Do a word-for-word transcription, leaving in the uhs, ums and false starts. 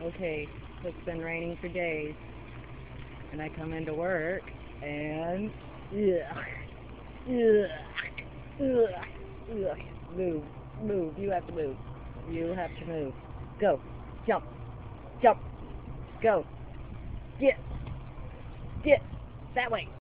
Okay, it's been raining for days, and I come into work, and ugh, ugh, ugh, ugh. Move, move. You have to move. You have to move. Go, jump, jump, go. Get, get that way.